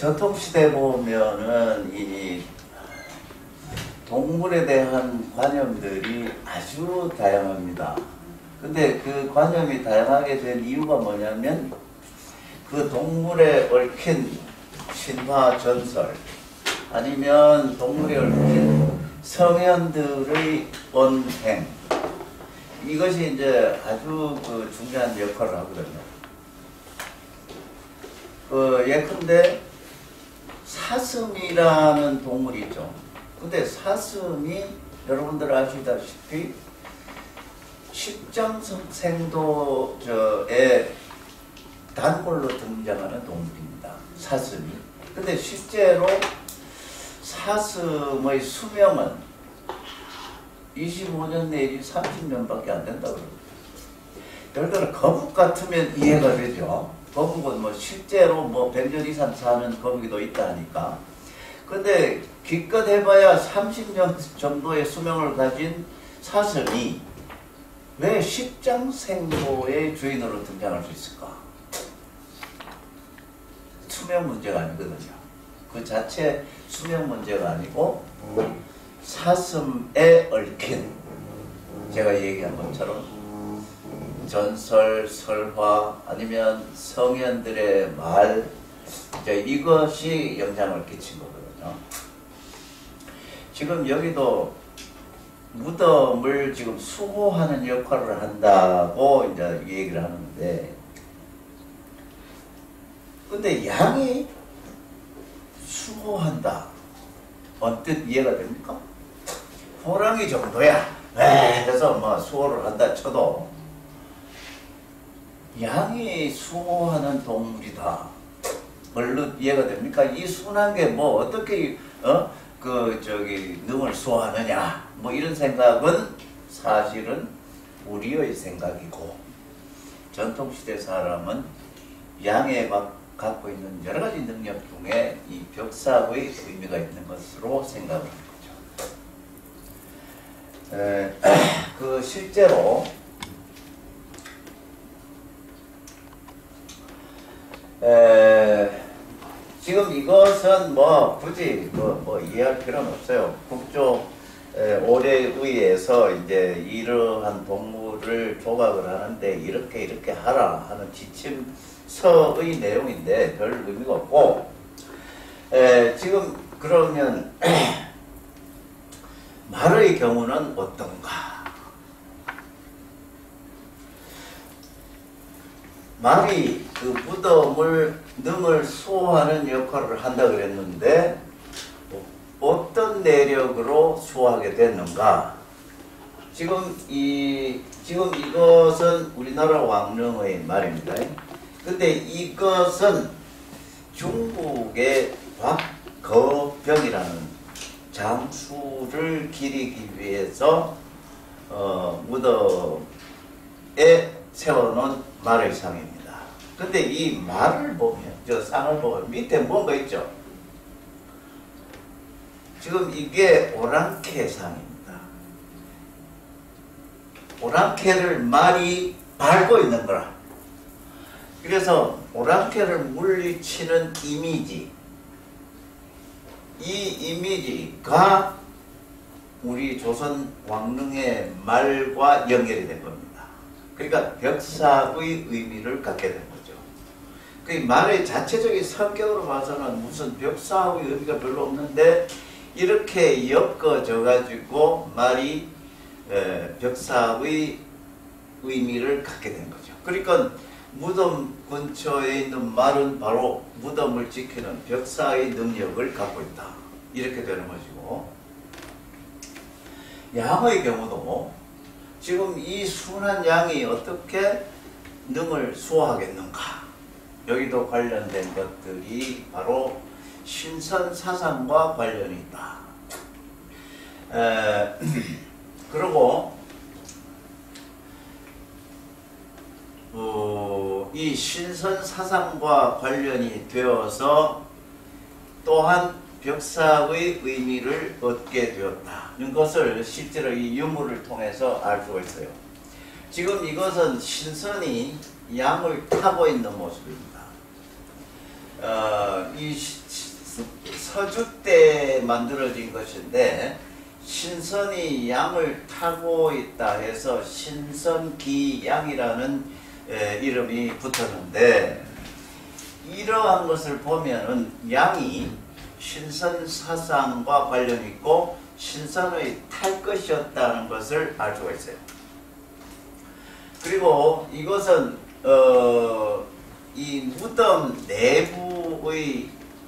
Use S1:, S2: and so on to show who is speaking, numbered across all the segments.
S1: 전통시대 보면은 이 동물에 대한 관념들이 아주 다양합니다. 근데 그 관념이 다양하게 된 이유가 뭐냐면 그 동물에 얽힌 신화 전설 아니면 동물에 얽힌 성현들의 언행 이것이 이제 아주 그 중요한 역할을 하거든요. 예컨대 사슴이라는 동물이 있죠. 근데 사슴이 여러분들 아시다시피 십장생도에 단골로 등장하는 동물입니다. 사슴이. 근데 실제로 사슴의 수명은 25년 내지 30년밖에 안 된다고 그럽니다. 예를 들어 거북 같으면 이해가 되죠. 거북은 뭐 실제로 뭐 100년 이상 사는 거북이도 있다 하니까. 근데 기껏 해봐야 30년 정도의 수명을 가진 사슴이 왜 십장생도의 주인으로 등장할 수 있을까? 수명 문제가 아니거든요. 그 자체 수명 문제가 아니고 사슴에 얽힌 제가 얘기한 것처럼 전설, 설화 아니면 성현들의 말 이것이 영향을 끼친 거거든요. 지금 여기도 무덤을 지금 수호하는 역할을 한다고 이제 얘기를 하는데 근데 양이 수호한다. 언뜻 이해가 됩니까? 호랑이 정도야. 해서 뭐 수호를 한다 쳐도 양이 수호하는 동물이다. 얼른 이해가 됩니까? 이 순한 게 뭐 어떻게 능을 수호하느냐 뭐 이런 생각은 사실은 우리의 생각이고 전통시대 사람은 양에 갖고 있는 여러 가지 능력 중에 이 벽사의 의미가 있는 것으로 생각을 합니다. 실제로 지금 이것은 뭐 굳이 뭐 이해할 필요는 없어요. 국조 올해의에서 이제 이러한 동물을 조각을 하는데 이렇게 하라 하는 지침서의 내용인데 별 의미가 없고 지금 그러면 말의 경우는 어떤가? 말이 그 무덤을 능을 수호하는 역할을 한다 그랬는데 어떤 내력으로 수호하게 됐는가? 지금 이것은 우리나라 왕릉의 말입니다. 근데 이것은 중국의 곽거병이라는 장수를 기리기 위해서 무덤에 세워놓은 말의 상입니다. 근데 이 말을 보면, 저 상을 보면 밑에 뭔가 있죠? 지금 이게 오랑캐 상입니다. 오랑캐를 말이 밟고 있는 거라. 그래서 오랑캐를 물리치는 이미지, 이 이미지가 우리 조선 왕릉의 말과 연결이 된 겁니다. 그러니까 벽사의 의미를 갖게 된 거죠. 그 말의 자체적인 성격으로 봐서는 무슨 벽사의 의미가 별로 없는데 이렇게 엮어져 가지고 말이 벽사의 의미를 갖게 된 거죠. 그러니까 무덤 근처에 있는 말은 바로 무덤을 지키는 벽사의 능력을 갖고 있다. 이렇게 되는 것이고 양의 경우도 지금 이 순한 양이 어떻게 능을 수호하겠는가? 여기도 관련된 것들이 바로 신선사상과 관련이 있다. 그리고 이 신선사상과 관련이 되어서 또한 벽사의 의미를 얻게 되었다는 것을 실제로 이 유물을 통해서 알 수가 있어요. 지금 이것은 신선이 양을 타고 있는 모습입니다. 이 서주 때 만들어진 것인데 신선이 양을 타고 있다 해서 신선기양이라는 이름이 붙었는데, 이러한 것을 보면은 양이 신선 사상과 관련이 있고 신선의 탈 것이었다는 것을 알 수가 있어요. 그리고 이것은 이 무덤 내부의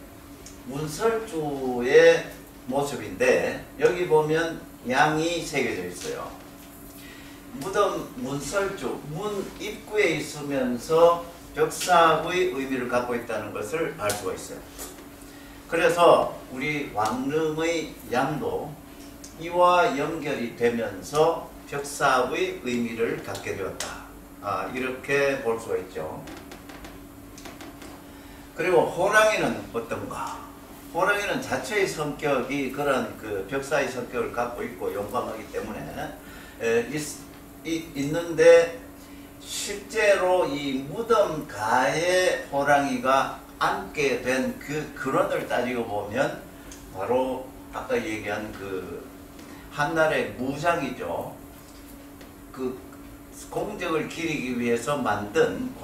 S1: 문설주의 모습인데, 여기 보면 양이 새겨져 있어요. 무덤 문설주, 문 입구에 있으면서 벽사의 의미를 갖고 있다는 것을 알 수가 있어요. 그래서 우리 왕릉의 양도 이와 연결이 되면서 벽사의 의미를 갖게 되었다. 이렇게 볼 수가 있죠. 그리고 호랑이는 어떤가? 호랑이는 자체의 성격이 그런 그 벽사의 성격을 갖고 있고 용감하기 때문에 있는데, 실제로 이 무덤가에 호랑이가 앉게 된 그 근원을 따지고 보면 바로 아까 얘기한 그 한날의 무장이죠. 그 공적을 기리기 위해서 만든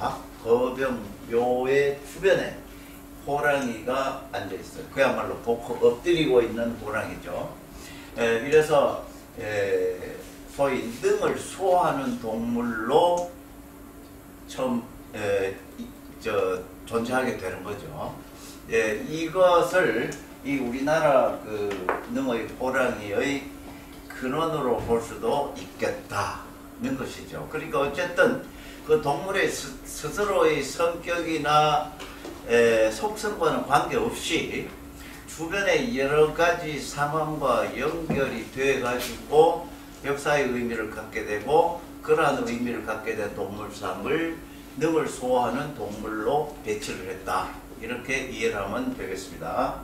S1: 곽거병묘의 주변에 호랑이가 앉아 있어요. 그야말로 엎드리고 있는 호랑이죠. 이래서 소위 능을 수호하는 동물로 처음 존재하게 되는 거죠. 이것을 이 우리나라 그 능의 호랑이의 근원으로 볼 수도 있겠다는 것이죠. 그러니까 어쨌든 그 동물의 스스로의 성격이나 속성과는 관계없이 주변의 여러 가지 상황과 연결이 돼 가지고 역사의 의미를 갖게 되고, 그러한 의미를 갖게 된 동물상을 능을 수호하는 동물로 배치를 했다. 이렇게 이해를 하면 되겠습니다.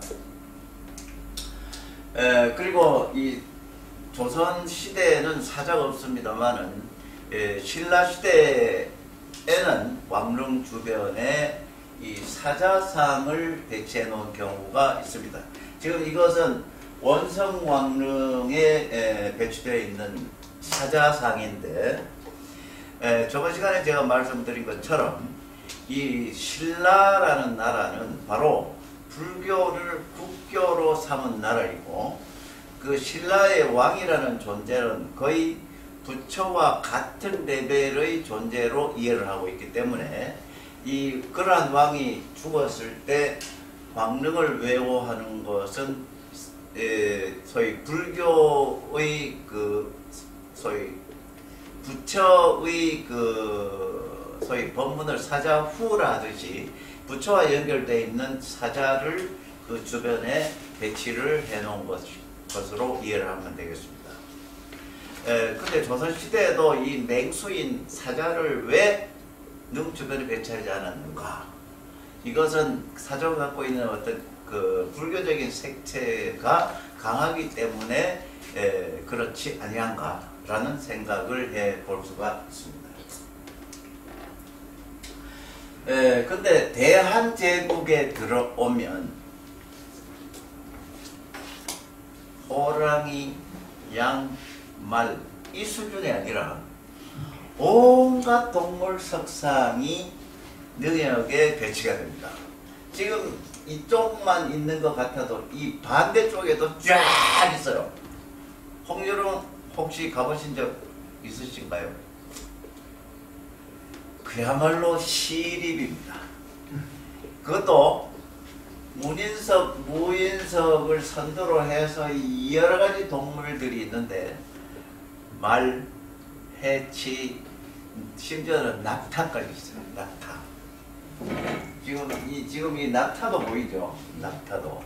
S1: 그리고 이 조선 시대에는 사자가 없습니다만은 신라 시대에는 왕릉 주변에 이 사자상을 배치해 놓은 경우가 있습니다. 지금 이것은 원성 왕릉에 배치되어 있는 사자상인데, 저번 시간에 제가 말씀드린 것처럼 이 신라라는 나라는 바로 불교를 국교로 삼은 나라이고, 그 신라의 왕이라는 존재는 거의 부처와 같은 레벨의 존재로 이해를 하고 있기 때문에, 그러한 왕이 죽었을 때 왕릉을 외워하는 것은 소위 불교의 소위 부처의 소위 법문을 사자후라 하듯이 부처와 연결되어 있는 사자를 그 주변에 배치를 해 놓은 것으로 이해를 하면 되겠습니다. 근데 조선시대에도 이 맹수인 사자를 왜 능 주변에 배치하지 않았는가? 이것은 사자가 갖고 있는 어떤 그 불교적인 색채가 강하기 때문에 그렇지 아니한가라는 생각을 해 볼 수가 있습니다. 근데 대한제국에 들어오면 호랑이, 양, 말 이 수준이 아니라 온갖 동물 석상이 능역에 배치가 됩니다. 지금 이쪽만 있는 것 같아도 이 반대쪽에도 쫙 있어요. 홍유령 혹시 가보신 적 있으신가요? 그야말로 시립입니다. 그것도 문인석, 무인석을 선두로 해서 여러 가지 동물들이 있는데 말, 해치, 심지어는 낙타까지 있어요. 낙타. 지금 이 낙타도 보이죠? 낙타도.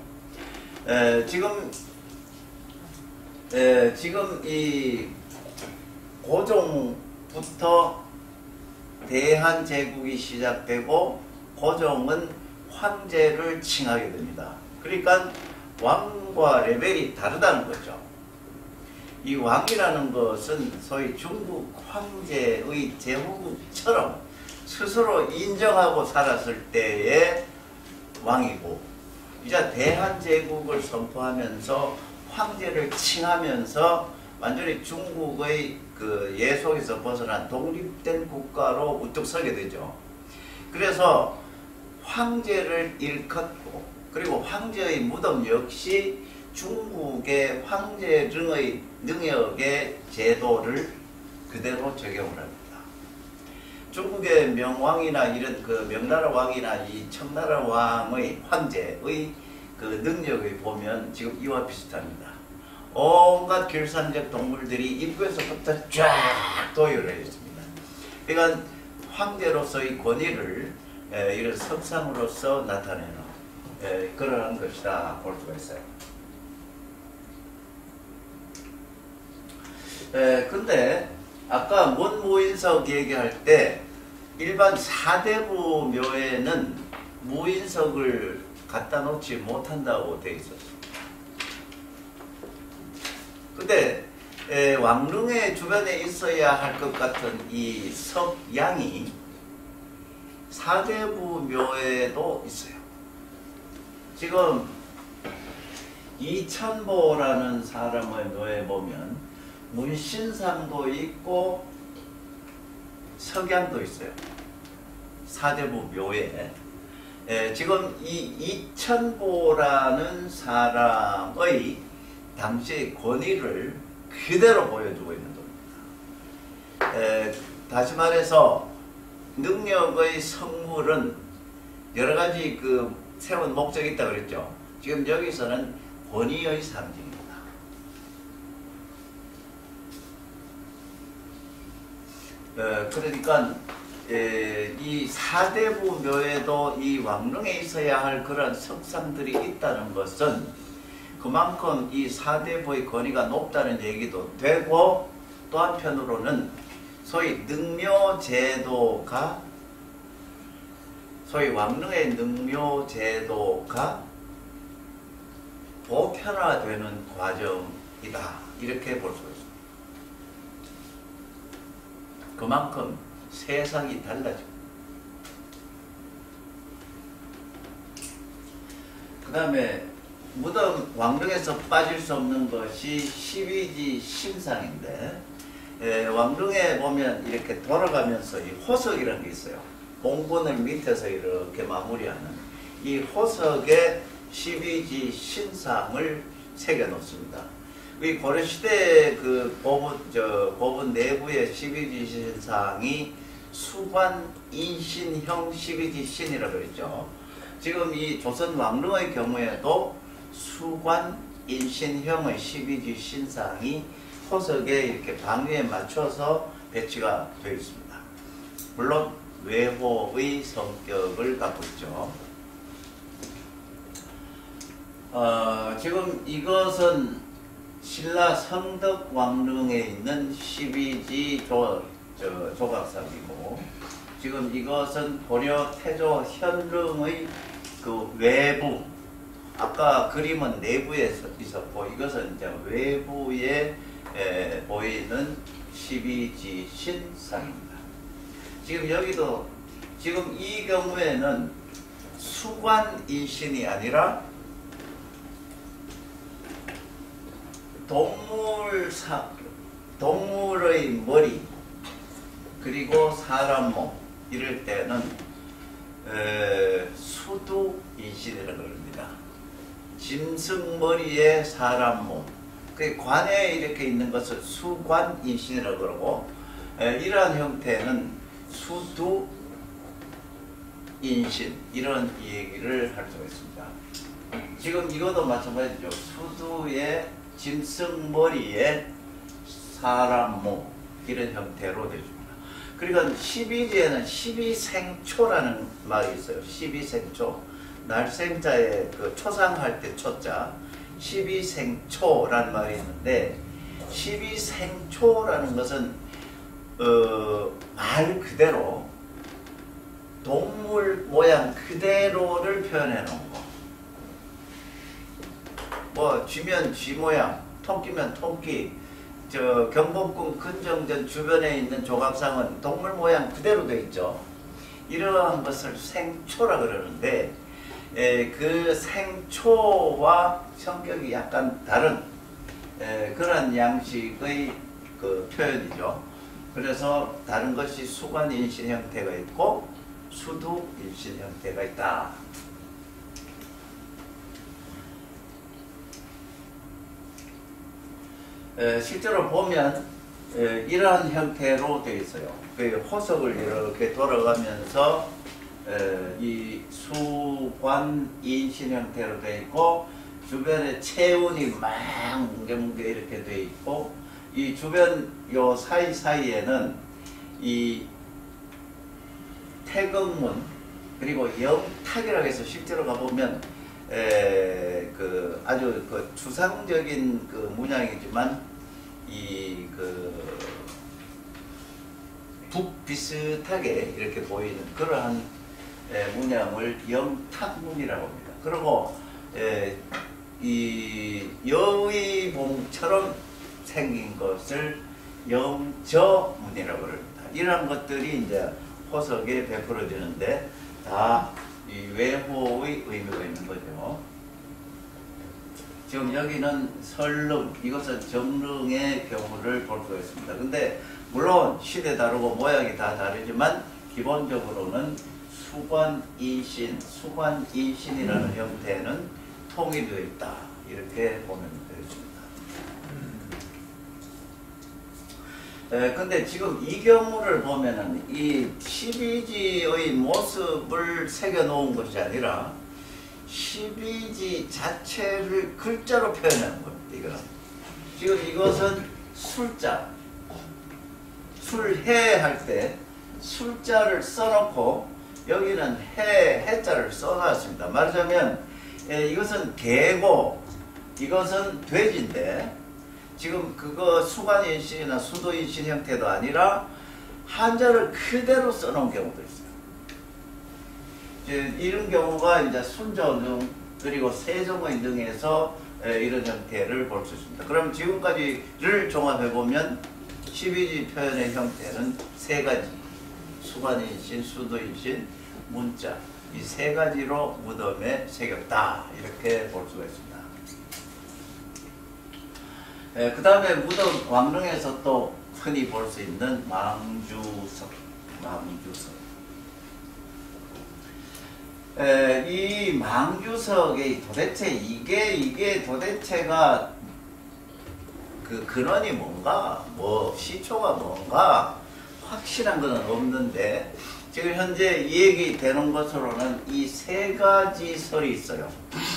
S1: 지금 이 고종부터 대한제국이 시작되고 고종은 황제를 칭하게 됩니다. 그러니까 왕과 레벨이 다르다는 거죠. 이 왕이라는 것은 소위 중국 황제의 제후국처럼 스스로 인정하고 살았을 때의 왕이고, 이제 대한제국을 선포하면서 황제를 칭하면서 완전히 중국의 그 예속에서 벗어난 독립된 국가로 우뚝 서게 되죠. 그래서 황제를 일컫고 그리고 황제의 무덤 역시 중국의 황제릉의 능력의 제도를 그대로 적용을 합니다. 중국의 명왕이나 이런 그 명나라 왕이나 이 청나라 왕의 황제의 그 능력을 보면 지금 이와 비슷합니다. 온갖 결산적 동물들이 입구에서부터 쫙 도열을 했습니다. 그러니까 황제로서의 권위를 이런 석상으로서 나타내는 그러한 것이다 볼 수가 있어요. 근데 아까 문무인석 얘기할 때 일반 사대부 묘에는 무인석을 갖다 놓지 못한다고 되어 있었어요. 근데 왕릉의 주변에 있어야 할 것 같은 이 석양이 사대부 묘에도 있어요. 지금 이천보라는 사람의 묘에 보면 문신상도 있고 석양도 있어요. 사대부 묘에. 지금 이 이천보라는 사람의 당시의 권위를 그대로 보여주고 있는 겁니다. 다시 말해서 능력의 성물은 여러 가지 그 세운 목적이 있다고 그랬죠. 지금 여기서는 권위의 상징입니다. 그러니까 이 사대부 묘에도 이 왕릉에 있어야 할 그런 석상들이 있다는 것은 그만큼 이 사대부의 권위가 높다는 얘기도 되고, 또 한편으로는 소위 능묘제도가 소위 왕릉의 능묘제도가 보편화되는 과정이다, 이렇게 볼 수가 있습니다. 그만큼 세상이 달라지고, 그 다음에 무덤 왕릉에서 빠질 수 없는 것이 12지 심상인데, 왕릉에 보면 이렇게 돌아가면서 이 호석이라는 게 있어요. 봉분을 밑에서 이렇게 마무리하는 이 호석에 12지 신상을 새겨 놓습니다. 이 고려시대 그 법원 내부의 12지 신상이 수관 인신형 12지 신이라고 그랬죠. 지금 이 조선 왕릉의 경우에도 수관 인신형의 12지 신상이 호석에 이렇게 방위에 맞춰서 배치가 되어 있습니다. 물론 외호의 성격을 갖고 있죠. 지금 이것은 신라 성덕왕릉에 있는 12지 조각상이고, 지금 이것은 고려 태조 현릉의 그 외부, 아까 그림은 내부에 있었고 이것은 이제 외부에 보이는 12지 신상입니다. 지금 여기도 지금 이 경우에는 수관인신이 아니라 동물의 머리 그리고 사람 몸, 이럴 때는 수두인신이라고 합니다. 짐승머리에 사람 몸, 그 관에 이렇게 있는 것을 수관인신이라고 그러고, 이러한 형태는 수두인신, 이런 얘기를 할 수가 있습니다. 지금 이것도 마찬가지죠. 수두의 짐승머리에 사람 몸, 이런 형태로 되어줍니다. 그러니까 12지에는 12생초라는 말이 있어요. 12생초. 날생자에 그 초상할 때 초자, 12생초라는 말이 있는데, 12생초라는 것은 말 그대로 동물 모양 그대로를 표현해 놓은 거. 뭐 쥐면 쥐 모양, 토끼면 토끼, 경복궁 근정전 주변에 있는 조각상은 동물 모양 그대로 되어 있죠. 이러한 것을 생초라 그러는데, 그 생초와 성격이 약간 다른 그런 양식의 그 표현이죠. 그래서 다른 것이 수관인신 형태가 있고 수두인신 형태가 있다. 실제로 보면 이러한 형태로 되어 있어요. 그 호석을 이렇게 돌아가면서 이 수관인신 형태로 되어 있고 주변에 체운이 막 뭉게뭉게 이렇게 되어 있고 이 주변 요 사이사이에는 이 태극문 그리고 영탁이라고 해서 실제로 가보면 그 아주 그 추상적인 그 문양이지만 이 그 북 비슷하게 이렇게 보이는 그러한 문양을 영탁문이라고 합니다. 그리고 이 여의봉처럼 생긴 것을 영저문이라고 합니다. 이러한 것들이 이제 호석에 베풀어지는데 다 이 외호의 의미가 있는 거죠. 지금 여기는 설릉, 이것은 정릉의 경우를 볼 수가 있습니다. 근데 물론 시대 다르고 모양이 다 다르지만 기본적으로는 수관인신이라는 형태는 통일되어 있다. 이렇게 보면 되겠습니다. 근데 지금 이 경우를 보면은 이 12지의 모습을 새겨 놓은 것이 아니라 12지 자체를 글자로 표현하는 겁니다. 이거는. 지금 이것은 술자, 술해 할 때 술자를 써놓고 여기는 해자를 써놨습니다. 말하자면 이것은 개고 이것은 돼지인데 지금 그거 수관인신이나 수도인신 형태도 아니라 한자를 그대로 써놓은 경우도 있어요. 이런 경우가 이제 순조능 그리고 세종의 등에서 이런 형태를 볼 수 있습니다. 그럼 지금까지를 종합해 보면 12지 표현의 형태는 세 가지, 수관인신, 수도인신, 문자 이 세 가지로 무덤에 새겼다 이렇게 볼 수가 있습니다. 그 다음에 무덤 왕릉에서 또 흔히 볼 수 있는 망주석. 이 망주석의 도대체 이게 도대체가 그 근원이 뭔가 뭐 시초가 뭔가 확실한 것은 없는데 지금 현재 이 얘기 되는 것으로는 이 세 가지 설이 있어요.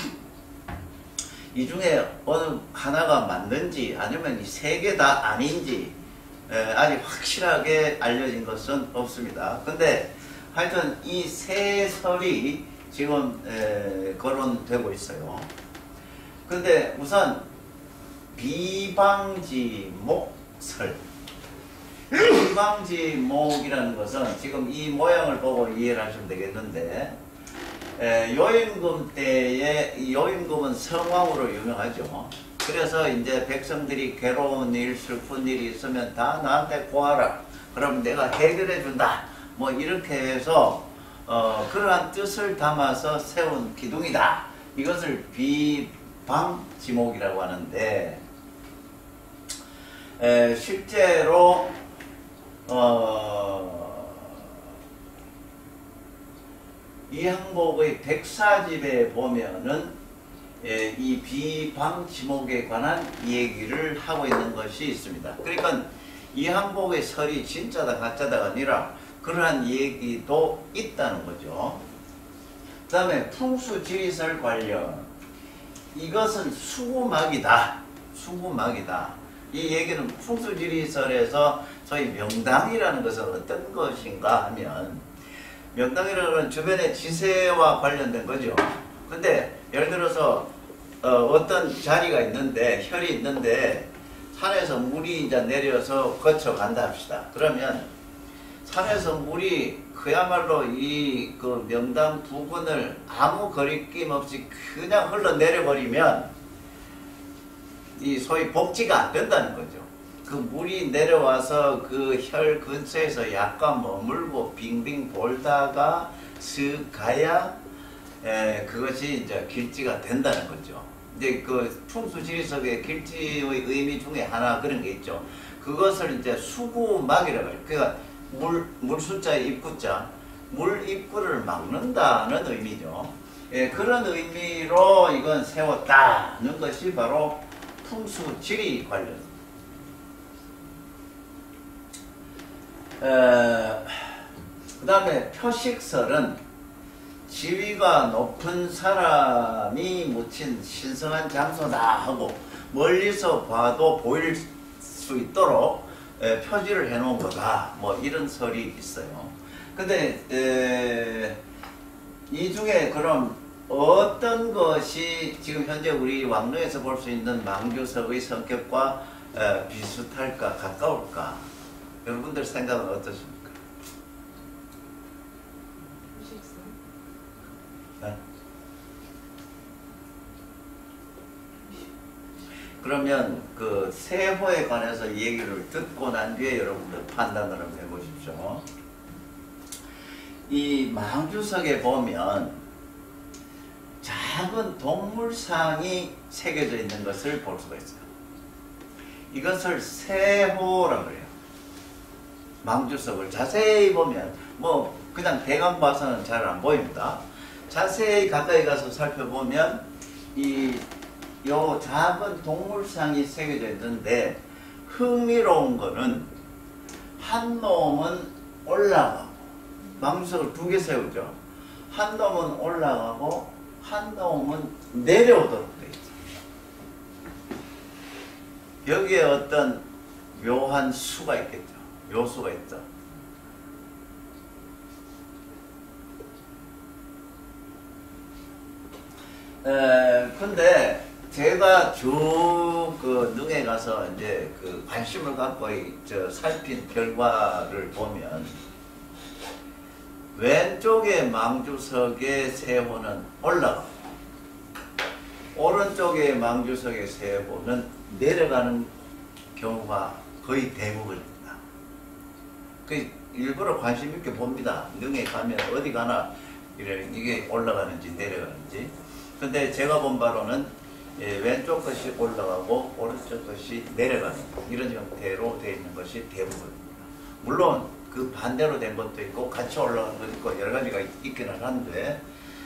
S1: 이 중에 어느 하나가 맞는지 아니면 이 세 개 다 아닌지 아직 확실하게 알려진 것은 없습니다. 근데 하여튼 이 세 설이 지금 거론되고 있어요. 근데 우선 비방지목설 비방지목이라는 것은 지금 이 모양을 보고 이해를 하시면 되겠는데 요임금 때에 요임금은 성왕으로 유명하죠. 그래서 이제 백성들이 괴로운 일, 슬픈 일이 있으면 다 나한테 구하라. 그럼 내가 해결해 준다. 뭐 이렇게 해서 그러한 뜻을 담아서 세운 기둥이다. 이것을 비방지목이라고 하는데 실제로 이항복의 백사집에 보면은 이 비방지목에 관한 얘기를 하고 있는 것이 있습니다. 그러니까 이항복의 설이 진짜다 가짜다가 아니라 그러한 얘기도 있다는 거죠. 그 다음에 풍수지리설 관련 이것은 수구막이다. 이 얘기는 풍수지리설에서 소위 명당이라는 것은 어떤 것인가 하면 명당이라는 건 주변의 지세와 관련된 거죠. 근데 예를 들어서 어떤 자리가 있는데 혈이 있는데 산에서 물이 이제 내려서 거쳐간다 합시다. 그러면 산에서 물이 그야말로 이 그 명당 부근을 아무 거리낌 없이 그냥 흘러내려 버리면 이 소위 복지가 안 된다는 거죠. 그 물이 내려와서 그 혈 근처에서 약간 머물고 빙빙 돌다가 슥 가야 그것이 이제 길지가 된다는 거죠. 이제 그 풍수지리석의 길지의 의미 중에 하나 그런 게 있죠. 그것을 이제 수구막이라고 해요. 그러니까 물 숫자의 입구자, 물 입구를 막는다는 의미죠. 그런 의미로 이건 세웠다는 것이 바로 풍수지리 관련. 그 다음에 표식설은 지위가 높은 사람이 묻힌 신성한 장소다 하고 멀리서 봐도 보일 수 있도록 표지를 해놓은 거다. 뭐 이런 설이 있어요. 근데 이 중에 그럼 어떤 것이 지금 현재 우리 왕릉에서 볼 수 있는 망주석의 성격과 비슷할까, 가까울까? 여러분들 생각은 어떠십니까? 그러면 그 세호에 관해서 이 얘기를 듣고 난 뒤에 여러분들 판단을 한번 해보십시오. 이 망주석에 보면 작은 동물상이 새겨져 있는 것을 볼 수가 있어요. 이것을 세호라고 그래요. 망주석을 자세히 보면 뭐 그냥 대강 봐서는 잘 안 보입니다. 자세히 가까이 가서 살펴보면 요 작은 동물상이 새겨져 있는데 흥미로운 거는 한 놈은 올라가고 망주석을 두 개 세우죠. 한 놈은 올라가고 한 놈은 내려오도록 되어 있어요. 여기에 어떤 묘한 수가 있겠죠. 요소가 있죠. 근데 제가 쭉 그 능에 가서 이제 그 관심을 갖고 살핀 결과를 보면 왼쪽의 망주석의 세호는 올라가고 오른쪽의 망주석의 세호는 내려가는 경우가 거의 대부분입니다. 그 일부러 관심 있게 봅니다. 능에 가면 어디 가나 이게 올라가는지 내려가는지. 근데 제가 본 바로는 왼쪽 것이 올라가고 오른쪽 것이 내려가는 이런 형태로 되어 있는 것이 대부분입니다. 물론 그 반대로 된 것도 있고 같이 올라가는 것도 있고 여러 가지가 있기는 한데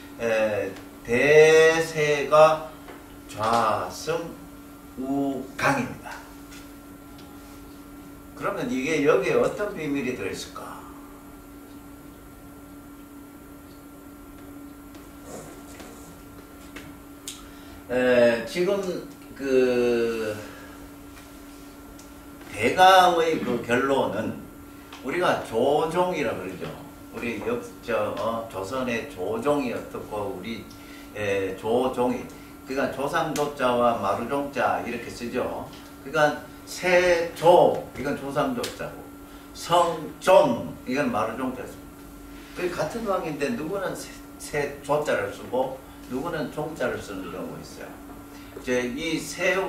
S1: 대세가 좌승 우강입니다. 그러면 이게 여기에 어떤 비밀이 들어있을까? 지금 그 대강의 그 결론은 우리가 조종이라 그러죠. 우리 조선의 조종이 어떻고 우리 조종이 그러니까 조상조자와 마루종자 이렇게 쓰죠. 그러니까 세조 이건 조상조자고 성종 이건 마루종자입니다. 그 같은 왕인데 누구는 세조자를 쓰고 누구는 종자를 쓰는 경우가 있어요. 이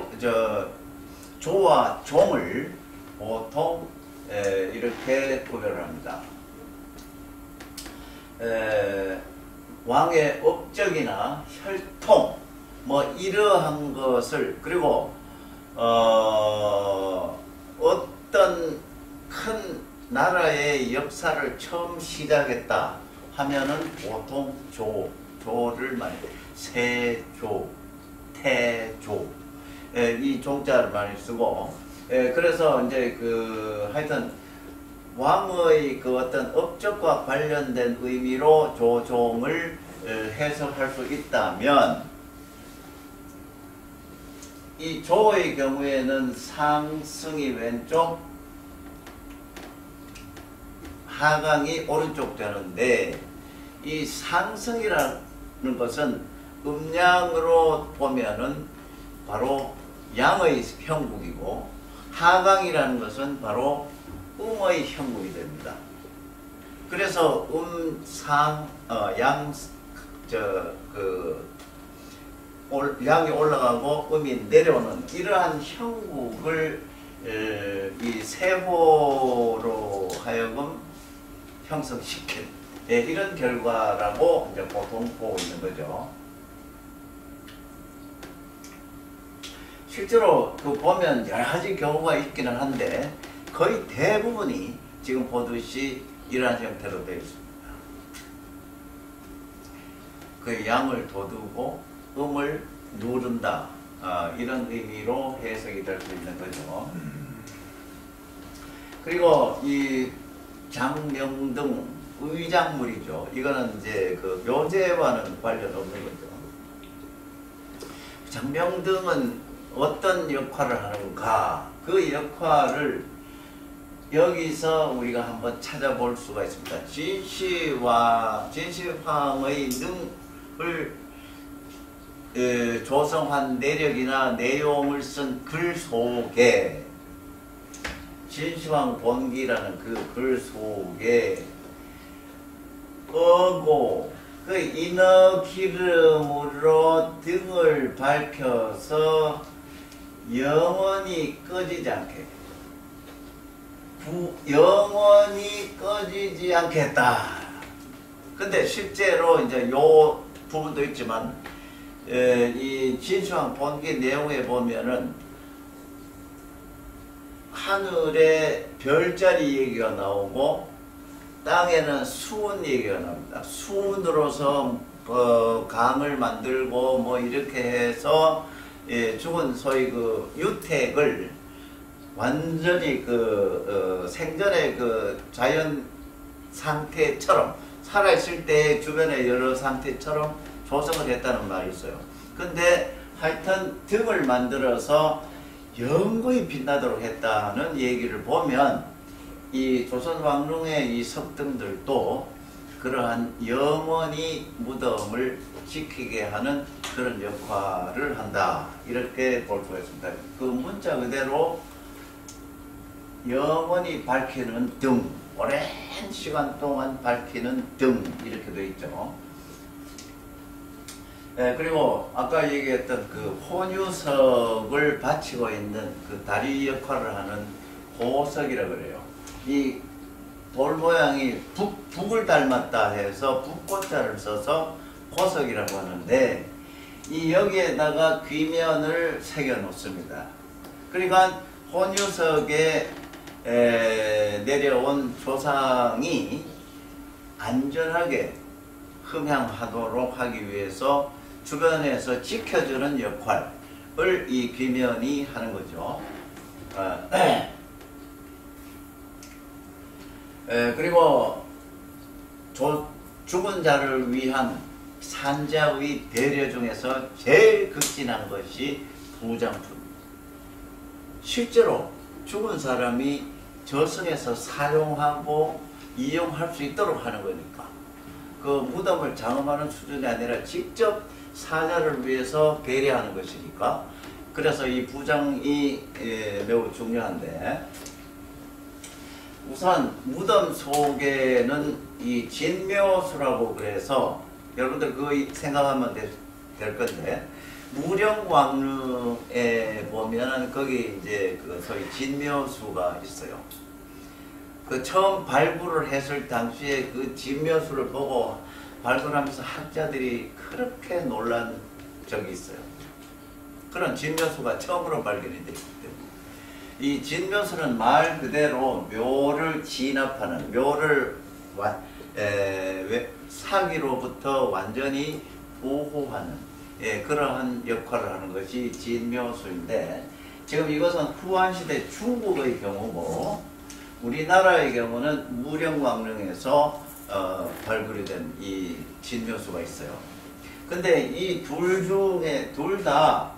S1: 조와 종을 보통 이렇게 구별을 합니다. 왕의 업적이나 혈통 뭐 이러한 것을 그리고 어떤 큰 나라의 역사를 처음 시작했다 하면은 보통 조를 많이 세조, 태조 이 종자를 많이 쓰고 그래서 이제 하여튼 왕의 그 어떤 업적과 관련된 의미로 조종을 해석할 수 있다면 이 조의 경우에는 상승이 왼쪽 하강이 오른쪽 되는데 이 상승이라는 것은 음양으로 보면은 바로 양의 형국이고 하강이라는 것은 바로 음의 형국이 됩니다. 그래서 양이 올라가고 음이 내려오는 이러한 형국을 이 세호로 하여금 형성시킨 이런 결과라고 이제 보통 보고 있는 거죠. 실제로 그 보면 여러 가지 경우가 있기는 한데 거의 대부분이 지금 보듯이 이러한 형태로 되어 있습니다. 그 양을 돋우고 음을 누른다, 이런 의미로 해석이 될 수 있는 거죠. 그리고 이 장명등 의장물이죠. 이거는 이제 그 묘제와는 관련 없는 거죠. 장명등은 어떤 역할을 하는가, 그 역할을 여기서 우리가 한번 찾아볼 수가 있습니다. 진시황의 능을 조성한 내력이나 내용을 쓴 글 속에, 진시황 본기라는 그 글 속에 어고 그 인어 기름으로 등을 밝혀서 영원히 꺼지지 않게, 영원히 꺼지지 않겠다. 근데 실제로 이제 요 부분도 있지만, 이 진시황 본기 내용에 보면은 하늘에 별자리 얘기가 나오고 땅에는 수은 얘기가 나옵니다. 수은으로서 강을 만들고 뭐 이렇게 해서 죽은 소위 그 유택을 완전히 생전의 그 자연 상태처럼, 살아있을 때 주변의 여러 상태처럼 조성을 했다는 말이 있어요. 근데 하여튼 등을 만들어서 영구히 빛나도록 했다는 얘기를 보면, 이 조선 왕릉의 이 석등들도 그러한 영원히 무덤을 지키게 하는 그런 역할을 한다, 이렇게 볼 수가 있습니다. 그 문자 그대로 영원히 밝히는 등, 오랜 시간 동안 밝히는 등, 이렇게 되어 있죠. 그리고 아까 얘기했던 그 혼유석을 바치고 있는 그 다리 역할을 하는 호석이라고 그래요. 이 돌 모양이 북을 닮았다 해서 북고자를 써서 호석이라고 하는데, 이 여기에다가 귀면을 새겨 놓습니다. 그러니까 혼유석에 내려온 조상이 안전하게 흠양하도록 하기 위해서 주변에서 지켜주는 역할을 이 귀면이 하는 거죠. 그리고 죽은 자를 위한 산자의 배려 중에서 제일 극진한 것이 부장품. 실제로 죽은 사람이 저승에서 사용하고 이용할 수 있도록 하는 거니까, 그 무덤을 장엄하는 수준이 아니라 직접 사자를 위해서 배려하는 것이니까, 그래서 이 부장이 매우 중요한데, 우선 무덤 속에는 이 진묘수라고 그래서 여러분들 그거 생각하면 될 건데, 무령왕릉에 보면은 거기 이제 그 소위 진묘수가 있어요. 그 처음 발굴을 했을 당시에 그 진묘수를 보고 발굴하면서 학자들이 그렇게 놀란 적이 있어요. 그런 진묘수가 처음으로 발견이 됐기 때문에. 이 진묘수는 말 그대로 묘를 진압하는, 묘를 사기로부터 완전히 보호하는 그러한 역할을 하는 것이 진묘수인데, 지금 이것은 후한시대 중국의 경우고 우리나라의 경우는 무령왕릉에서 발굴이 된 이 진묘수가 있어요. 근데 이 둘 중에 둘 다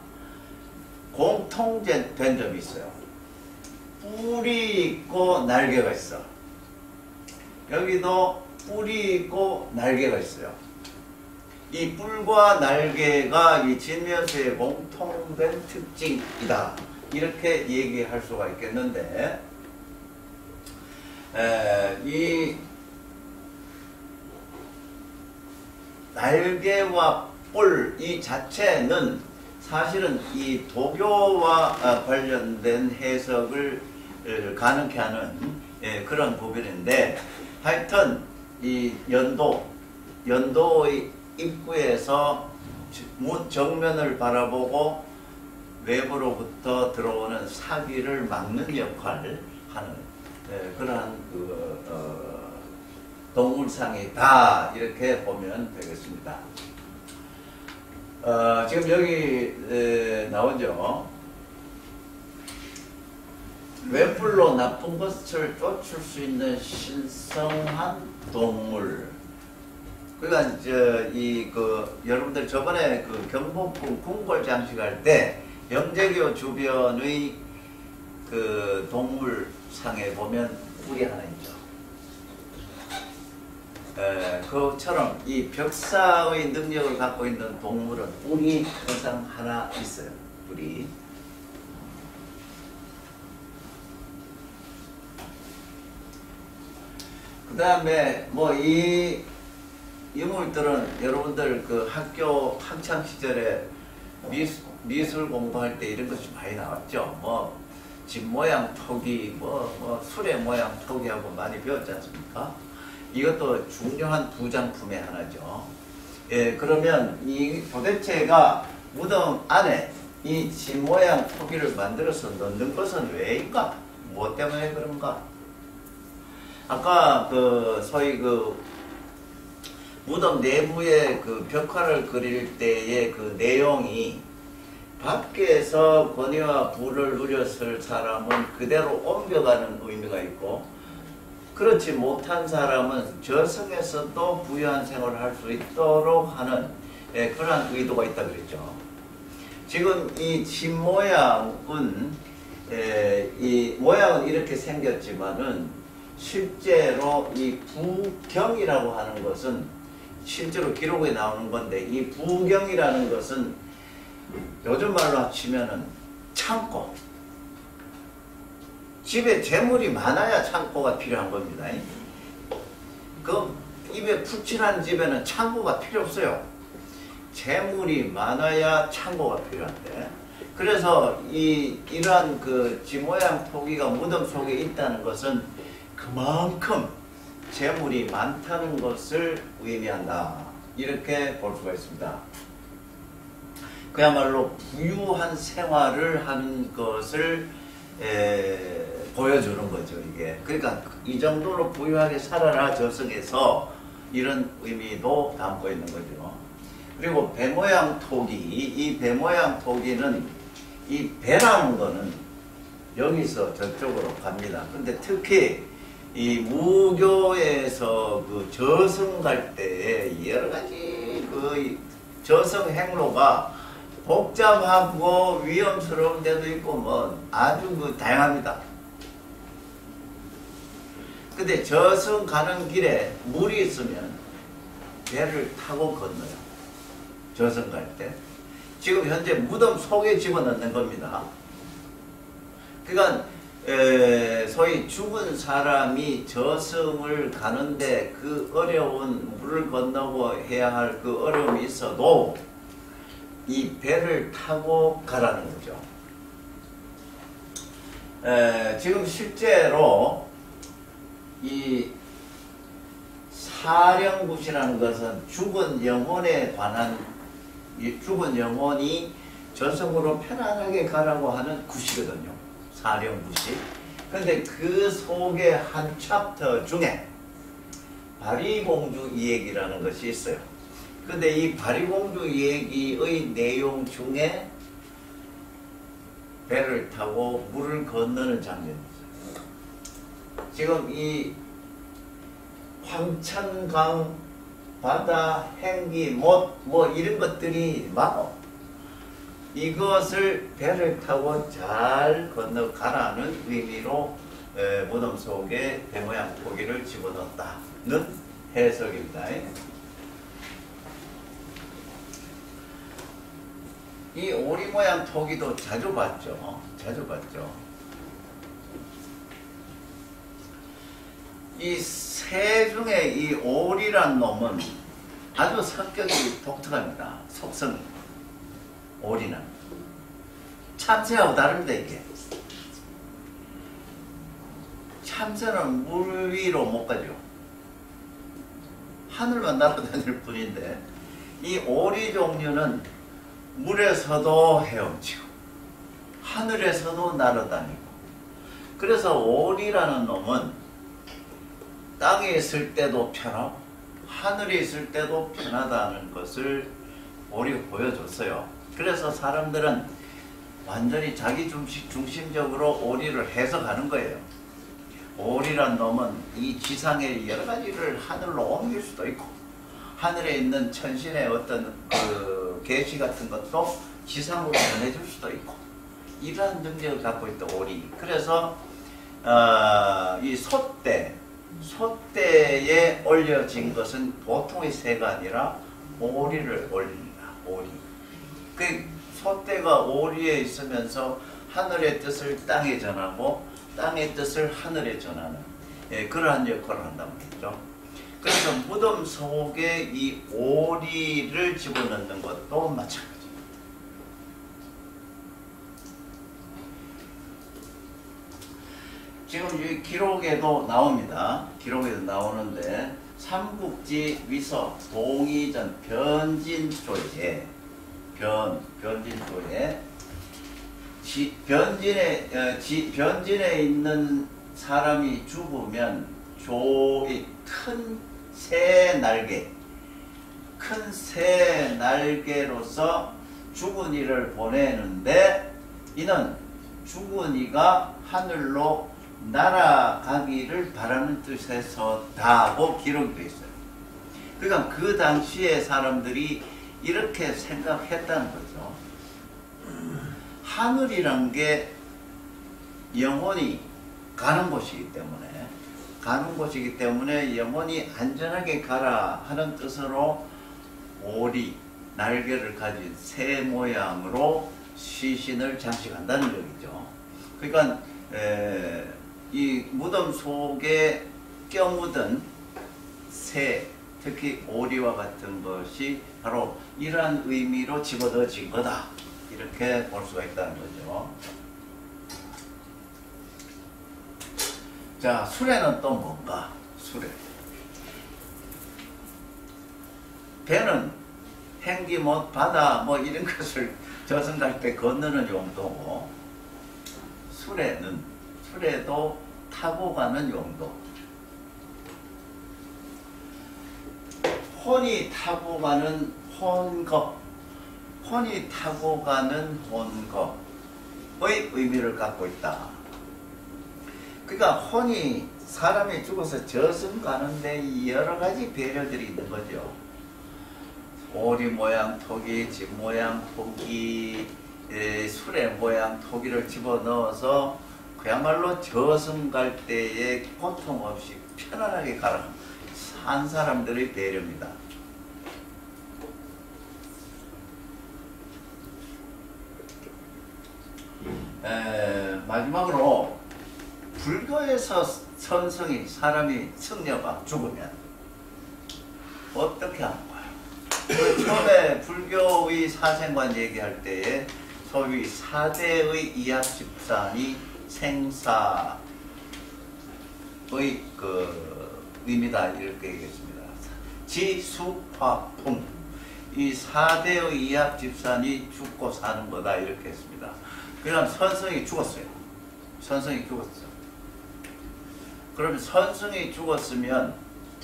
S1: 공통된 점이 있어요. 뿔이 있고 날개가 있어. 여기도 뿔이 있고 날개가 있어요. 이 뿔과 날개가 이 진묘수의 공통된 특징이다, 이렇게 얘기할 수가 있겠는데, 이 날개와 뿔 이 자체는 사실은 이 도교와 관련된 해석을 가능케 하는 그런 부분인데, 하여튼 이 연도의 입구에서 문 정면을 바라보고 외부로부터 들어오는 사기를 막는 역할을 하는 그러한 동물상이다 이렇게 보면 되겠습니다. 지금 여기 나오죠. 외불로 나쁜 것을 쫓을 수 있는 신성한 동물. 그러니까 여러분들 저번에 그 경복궁 궁궐 장식할 때 영재교 주변의 그 동물상에 보면 뿔이 하나 있죠. 그처럼 이 벽사의 능력을 갖고 있는 동물은 뿔이 항상 하나 있어요. 뿔이. 그 다음에 뭐 이 유물들은 여러분들 그 학교 학창 시절에 미술 공부할 때 이런 것이 많이 나왔죠. 뭐 집 모양 토기, 뭐 수레 모양 토기하고 많이 배웠지 않습니까? 이것도 중요한 부장품의 하나죠. 예, 그러면 이 도대체가 무덤 안에 이 집 모양 토기를 만들어서 넣는 것은 왜인가? 뭐 때문에 그런가? 아까 소위 무덤 내부의 그 벽화를 그릴 때의 그 내용이 밖에서 권위와 부를 누렸을 사람은 그대로 옮겨가는 의미가 있고 그렇지 못한 사람은 저승에서도 부유한 생활을 할 수 있도록 하는 그러한 의도가 있다 그랬죠. 지금 이 집 모양은 이 모양은 이렇게 생겼지만은 실제로 이 부경이라고 하는 것은 실제로 기록에 나오는 건데 이 부경이라는 것은 요즘 말로 치면은 창고. 집에 재물이 많아야 창고가 필요한 겁니다. 그 입에 푹칠한 집에는 창고가 필요 없어요. 재물이 많아야 창고가 필요한데. 그래서 이러한 그 집 모양 토기가 무덤 속에 있다는 것은 그만큼 재물이 많다는 것을 의미한다. 이렇게 볼 수가 있습니다. 그야말로 부유한 생활을 하는 것을 보여주는 거죠, 이게. 그러니까 이 정도로 부유하게 살아라 저승에서 이런 의미도 담고 있는 거죠. 그리고 배 모양 토기, 이 배 모양 토기는 이 배라는 거는 여기서 저쪽으로 갑니다. 근데 특히 이 무교에서 그 저승 갈 때 여러 가지 그 저승 행로가 복잡하고 위험스러운 데도 있고 뭐 아주 그 다양합니다. 근데 저승 가는 길에 물이 있으면 배를 타고 건너요. 저승 갈 때. 지금 현재 무덤 속에 집어넣는 겁니다. 그러니까 소위 죽은 사람이 저승을 가는데 그 어려운 물을 건너고 해야 할 그 어려움이 있어도 이 배를 타고 가라는 거죠. 지금 실제로 이 사령굿이라는 것은 죽은 영혼에 관한 이 죽은 영혼이 저승으로 편안하게 가라고 하는 굿이거든요. 사령굿이. 근데 그 속에 한 챕터 중에 바리공주 이야기라는 것이 있어요. 근데 이 바리공주 얘기의 내용 중에 배를 타고 물을 건너는 장면이 있어요. 지금 이 황천강, 바다, 행기, 못, 뭐 이런 것들이 막 이것을 배를 타고 잘 건너가라는 의미로 무덤 속에 배 모양 토기를 집어넣었다는 해석입니다. 이 오리 모양 토기도 자주 봤죠. 자주 봤죠. 이 새 중에 이 오리란 놈은 아주 성격이 독특합니다. 속성이. 오리는. 참새하고 다릅니다, 이게. 참새는 물 위로 못 가죠. 하늘만 날아다닐 뿐인데 이 오리 종류는 물에서도 헤엄치고 하늘에서도 날아다니고 그래서 오리라는 놈은 땅에 있을 때도 편하고 하늘에 있을 때도 편하다는 것을 오리가 보여줬어요. 그래서 사람들은 완전히 자기 중심적으로 오리를 해석하는 거예요. 오리란 놈은 이 지상의 여러 가지를 하늘로 옮길 수도 있고 하늘에 있는 천신의 어떤 그 계시 같은 것도 지상으로 전해줄 수도 있고 이러한 능력을 갖고 있다 오리. 그래서 이 소대에 올려진 것은 보통의 새가 아니라 오리를 올립니다. 오리. 그 소대가 오리에 있으면서 하늘의 뜻을 땅에 전하고 땅의 뜻을 하늘에 전하는 그러한 역할을 한단 말이죠. 그래서 무덤 속에 이 오리를 집어넣는 것도 마찬가지입니다. 지금 이 기록에도 나옵니다. 기록에도 나오는데 삼국지 위서 동의전 변진조에 변진에 있는 사람이 죽으면 조이 큰 새 날개로서 죽은 이를 보내는데 이는 죽은 이가 하늘로 날아가기를 바라는 뜻에서다고 기록이 되어 있어요. 그러니까 그 당시에 사람들이 이렇게 생각했다는 거죠. 하늘이란 게 영혼이 가는 곳이기 때문에 영혼이 안전하게 가라 하는 뜻으로 오리, 날개를 가진 새 모양으로 시신을 장식한다는 얘기죠. 그러니까 이 무덤 속에 껴묻은 새, 특히 오리와 같은 것이 바로 이러한 의미로 집어넣어진 거다. 이렇게 볼 수가 있다는 거죠. 자, 수레는 또 뭔가? 수레. 배는 행기, 바다 이런 것을 저승갈 때 건너는 용도고 수레도 타고 가는 용도. 혼이 타고 가는 혼겁의 의미를 갖고 있다. 그러니까 혼이 사람이 죽어서 저승 가는데 여러 가지 배려들이 있는 거죠. 오리 모양 토기, 집 모양 토기, 수레 모양 토기를 집어넣어서 그야말로 저승 갈 때에 고통 없이 편안하게 가라. 한 사람들의 배려입니다. 마지막으로 불교에서 선성이 사람이 승려가 죽으면 어떻게 하는 거예요? 처음에 불교의 사생관 얘기할 때에 소위 4대의 이합집산이 생사의 의미다 이렇게 얘기했습니다. 지수화풍 이 4대의 이합집산이 죽고 사는 거다 이렇게 했습니다. 그러니까 선성이 죽었어요. 그러면 선성이 죽었으면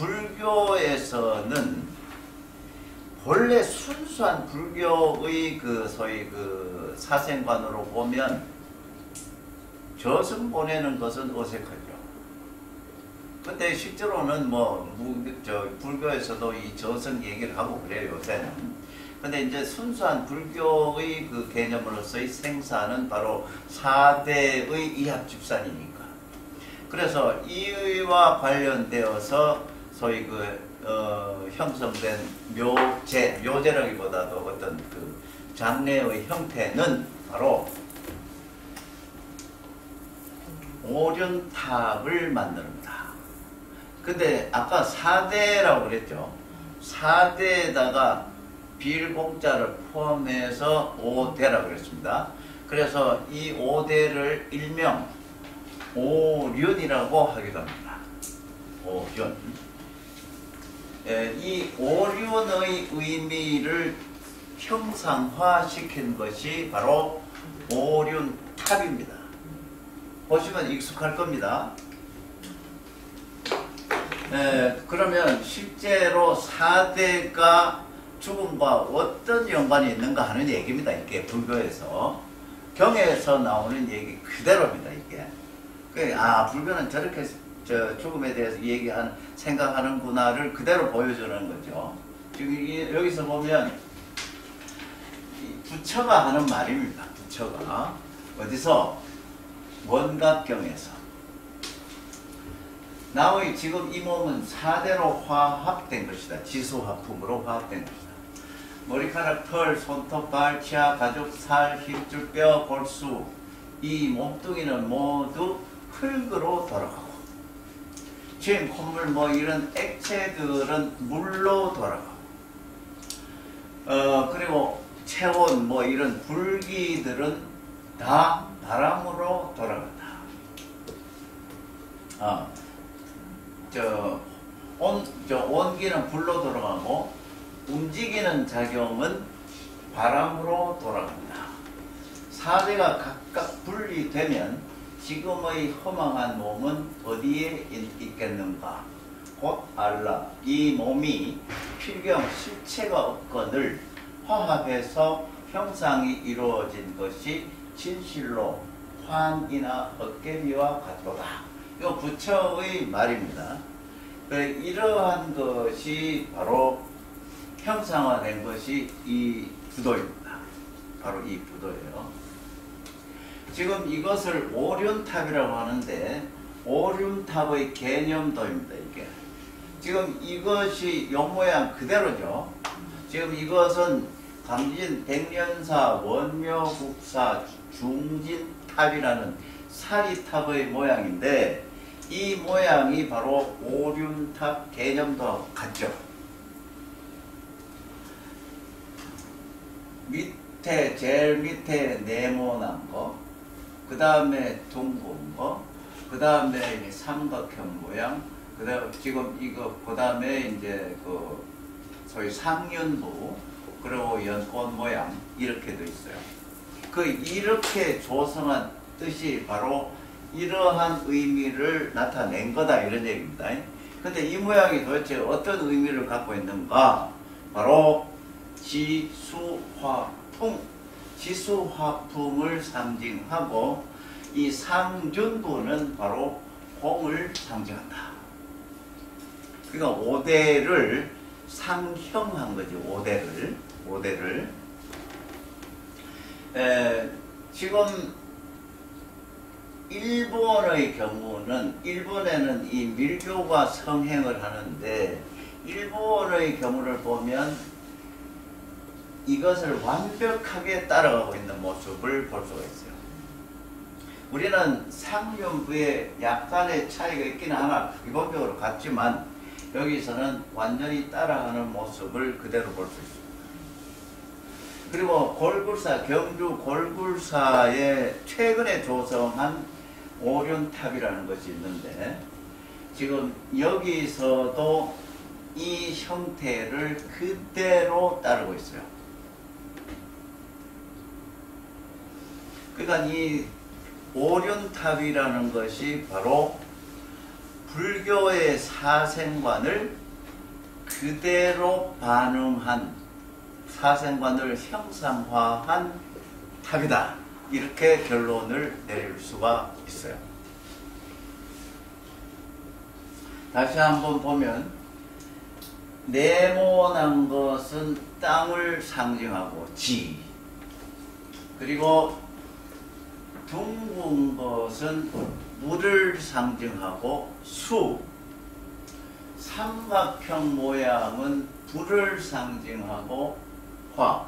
S1: 불교에서는 본래 순수한 불교의 소위 사생관으로 보면 저승 보내는 것은 어색하죠. 근데 실제로는 불교에서도 이 저승 얘기를 하고 그래요, 요새는. 근데 이제 순수한 불교의 개념으로서의 생사는 바로 4대의 이합집산이니까. 그래서 이와 관련되어서 소위 형성된 묘제라기보다도 어떤 장례의 형태는 바로 오륜탑을 만듭니다. 근데 아까 4대라고 그랬죠. 4대에다가 빌공자를 포함해서 5대라고 그랬습니다. 그래서 이 5대를 일명 오륜이라고 하기도 합니다. 오륜. 이 오륜의 의미를 형상화시킨 것이 바로 오륜탑입니다. 보시면 익숙할 겁니다. 그러면 실제로 4대가 죽음과 어떤 연관이 있는가 하는 얘기입니다. 이게 불교에서. 경에서 나오는 얘기 그대로입니다. 이게. 불교는 저렇게 죽음에 대해서 생각하는구나를 그대로 보여주는 거죠. 지금 여기서 보면 부처가 하는 말입니다. 부처가. 어디서? 원각경에서. 나의 지금 이 몸은 4대로 화합된 것이다. 지수화풍으로 화합된 것이다. 머리카락, 털, 손톱, 발, 치아, 가죽, 살, 힘줄, 뼈, 골수 이 몸뚱이는 모두 흙으로 돌아가고 침, 콧물 뭐 이런 액체들은 물로 돌아가고 그리고 체온 뭐 이런 불기들은 다 바람으로 돌아간다. 온기는 불로 돌아가고 움직이는 작용은 바람으로 돌아간다. 4대가 각각 분리되면 지금의 허망한 몸은 어디에 있겠는가? 곧 알라. 이 몸이 필경 실체가 없거늘 화합해서 형상이 이루어진 것이 진실로 환이나 헛개비와 같도다. 이거 부처의 말입니다. 이러한 것이 바로 형상화된 것이 이 부도입니다. 바로 이 부도예요. 지금 이것을 오륜탑이라고 하는데 오륜탑의 개념도입니다. 이게 지금 이것이 요 모양 그대로죠. 지금 이것은 강진 백년사 원묘국사 중진탑이라는 사리탑의 모양인데 이 모양이 바로 오륜탑 개념도 같죠. 밑에 제일 밑에 네모난 거, 그 다음에 둥근 거, 그 다음에 삼각형 모양, 그 다음에 지금 이거 그 다음에 이제 그 소위 상륜부, 그리고 연꽃 모양 이렇게 돼 있어요. 이렇게 조성한 뜻이 바로 이러한 의미를 나타낸 거다 이런 얘기입니다. 근데 이 모양이 도대체 어떤 의미를 갖고 있는가? 바로 지수화풍, 지수화풍을 상징하고 이 상륜부는 바로 공을 상징한다. 그러니까 5대를 상형한 거죠. 5대를. 지금 일본의 경우는 일본에는 이 밀교가 성행을 하는데 일본의 경우를 보면 이것을 완벽하게 따라가고 있는 모습을 볼 수가 있어요. 우리는 상륜부에 약간의 차이가 있기는 하나 기본적으로 같지만 여기서는 완전히 따라가는 모습을 그대로 볼 수 있습니다. 그리고 골굴사, 경주 골굴사에 최근에 조성한 오륜탑이라는 것이 있는데 지금 여기서도 이 형태를 그대로 따르고 있어요. 그러니까 이 오륜탑이라는 것이 바로 불교의 사생관을 그대로 반응한 사생관을 형상화한 탑이다. 이렇게 결론을 내릴 수가 있어요. 다시 한번 보면 네모난 것은 땅을 상징하고 지, 그리고 둥근 것은 물을 상징하고 수, 삼각형 모양은 불을 상징하고 화,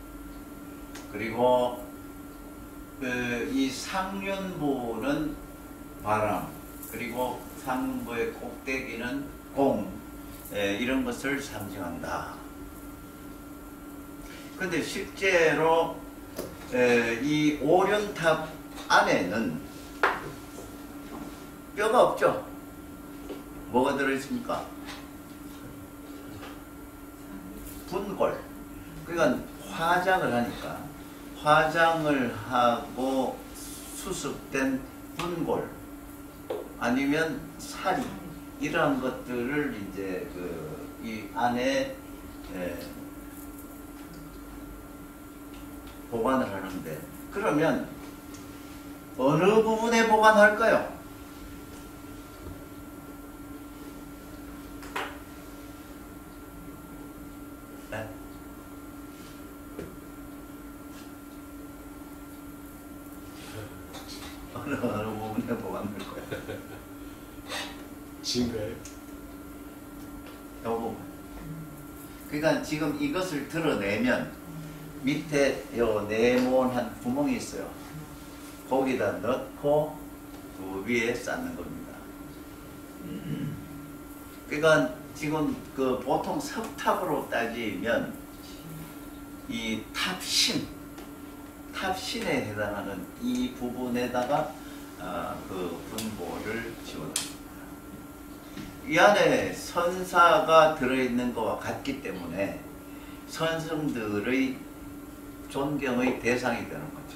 S1: 그리고 이 상륜부는 바람, 그리고 상부의 꼭대기는 공, 이런 것을 상징한다. 근데 실제로 이 오륜탑 안에는 뼈가 없죠. 뭐가 들어있습니까? 분골. 그러니까 화장을 하니까 화장을 하고 수습된 분골 아니면 살이 이러한 것들을 이제 이 안에 보관을 하는데, 그러면 어느 부분에 보관할까요? 네? 어느 부분에 보관할 거예요?
S2: 진가요?
S1: 요 부분. 그러니까 지금 이것을 드러내면 밑에 요 네모난 구멍이 있어요. 거기다 넣고 그 위에 쌓는 겁니다. 그러니까 지금 보통 석탑으로 따지면 이 탑신에 해당하는 이 부분에다가 분보를 집어넣습니다. 이 안에 선사가 들어있는 것과 같기 때문에 선승들의 존경의 대상이 되는 거죠.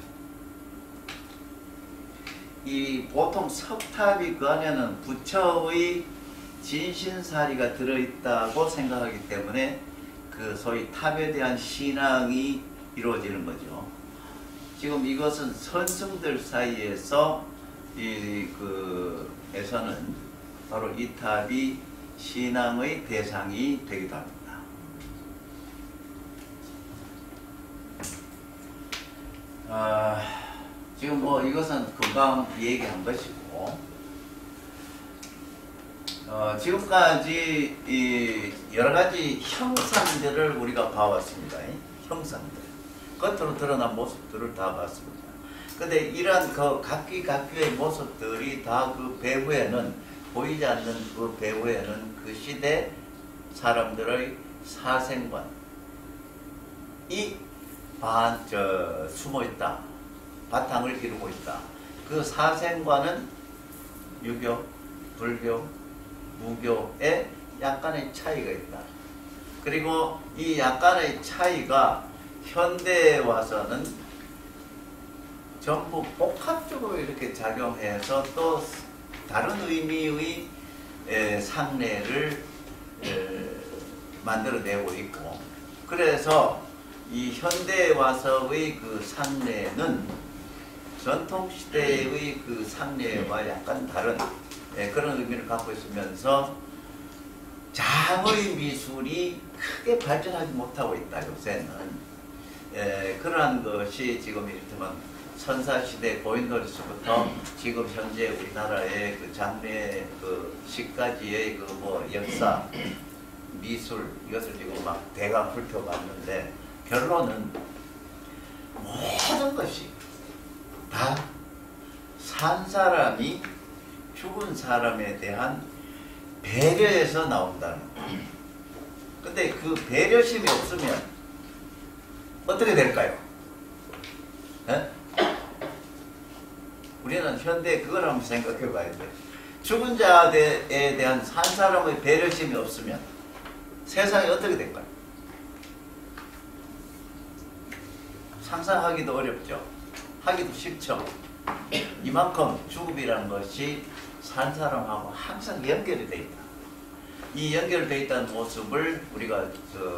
S1: 이 보통 석탑이 그 안에는 부처의 진신사리가 들어있다고 생각하기 때문에 소위 탑에 대한 신앙이 이루어지는 거죠. 지금 이것은 선승들 사이에서 에서는 바로 이 탑이 신앙의 대상이 되기도 합니다. 지금 이것은 금방 얘기한 것이고, 지금까지 여러 가지 형상들을 우리가 봐왔습니다. 형상들. 겉으로 드러난 모습들을 다 봤습니다. 근데 이러한 각기의 모습들이 다 그 배후에는, 보이지 않는 그 배후에는 그 시대 사람들의 사생관이 숨어 있다. 바탕을 이루고 있다. 그 사생관은 유교, 불교, 무교에 약간의 차이가 있다. 그리고 이 약간의 차이가 현대에 와서는 전부 복합적으로 이렇게 작용해서 또 다른 의미의 상례를 만들어내고 있고, 그래서 이 현대에 와서의 그 상례는 전통시대의 그 상례와 약간 다른 그런 의미를 갖고 있으면서 장의 미술이 크게 발전하지 못하고 있다, 요새는. 그러한 것이 지금 이를테면 선사시대 고인돌에서부터 지금 현재 우리나라의 그 장례 시까지의 역사, 미술, 이것을 지금 막 대강 훑어봤는데, 결론은 모든 것이 다 산 사람이 죽은 사람에 대한 배려에서 나온다는 거예요. 근데 그 배려심이 없으면 어떻게 될까요? 에? 우리는 현대 그걸 한번 생각해 봐야 돼. 죽은 자에 대한 산 사람의 배려심이 없으면 세상이 어떻게 될까요? 상상하기도 어렵죠. 하기도 싫죠. 이만큼 죽음이라는 것이 산 사람하고 항상 연결이 되어 있다. 이 연결되어 있다는 모습을 우리가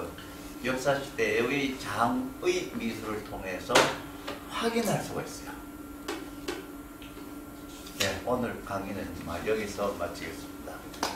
S1: 역사시대의 장의 미술을 통해서 확인할 수가 있어요. 네, 오늘 강의는 여기서 마치겠습니다.